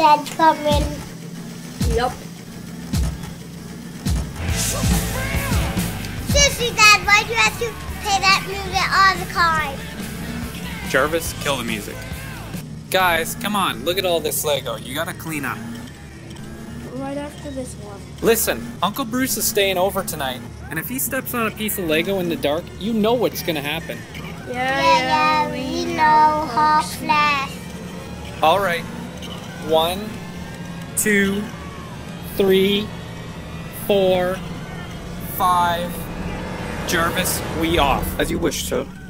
Dad coming. Yup. Seriously, Dad, why do you have to play that music all the time? Jarvis, kill the music. Guys, come on, look at all this Lego. You gotta clean up. Right after this one. Listen, Uncle Bruce is staying over tonight, and if he steps on a piece of Lego in the dark, you know what's gonna happen. Yeah, we know, Hot Flash. All right. 1, 2, 3, 4, 5. Jarvis, we off. As you wish, sir.